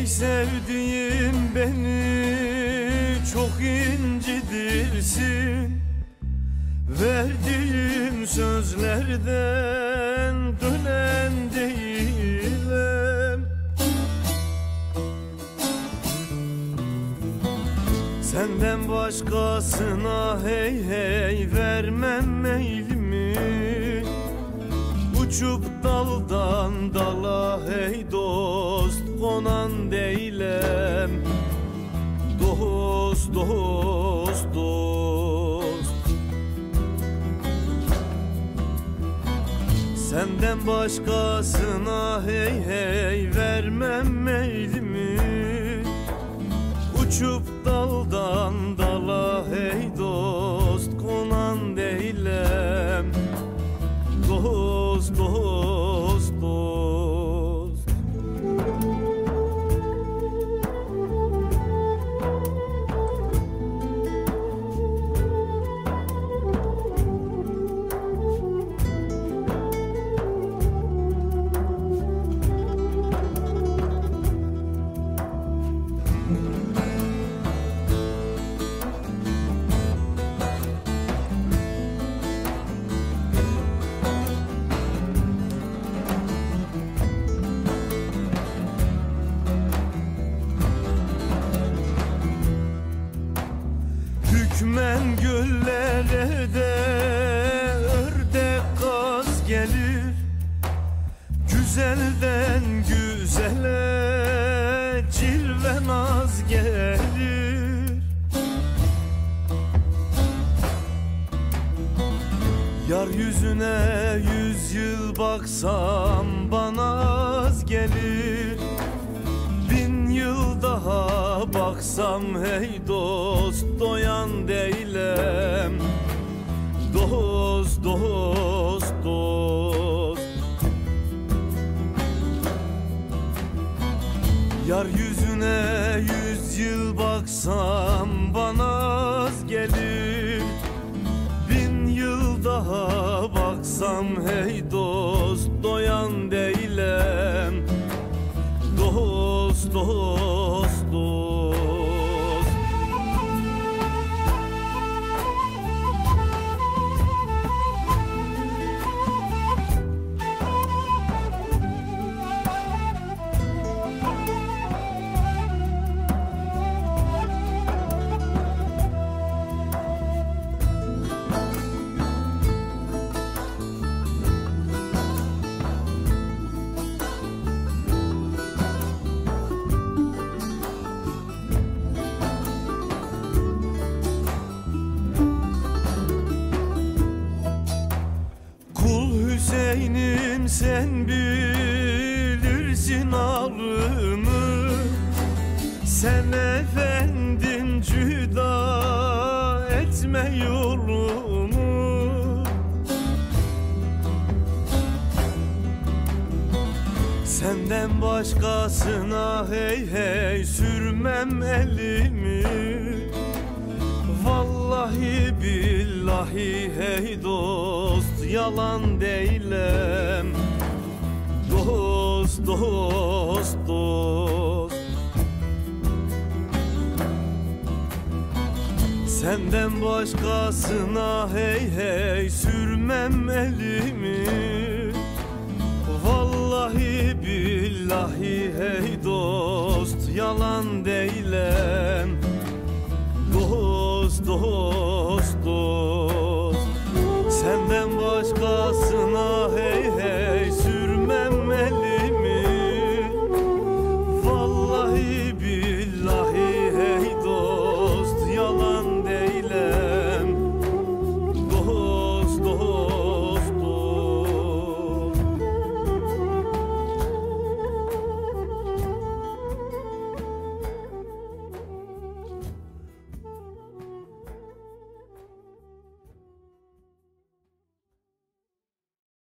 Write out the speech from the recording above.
Ey sevdiğim beni çok incidirsin, verdiğim sözlerden dönen değilim. Senden başkasına hey hey vermem meylimi, uçup daldan dala hey dost konan değilim. Dost, dost, dost. Senden başkasına hey hey vermem meylimi, uçup daldan dala hey dost konan değilim. Dost, dost, dost. Hükmen göllere de ördek kaz gelir, güzelden güzele cilve naz gelir. Yar yüzüne 100 yıl baksam bana az gelir, 1000 yıl daha baksam hey dost doyan değilim. Dost, dost, dost. Yar yüzüne 100 yıl baksam bana az gelir, 1000 yıl daha baksam hey dost doyan değilim. Dost, dost, dost. Hüseyin'im sen bilirsin ağrımı, sen efendim cüda etme yolumu. Senden başkasına hey hey sürmem elimi, vallahi billahi hey dost yalan değilim. Dost, dost, dost. Senden başkasına hey hey sürmem elimi, vallahi billahi hey dost yalan değilim. Dost, dost.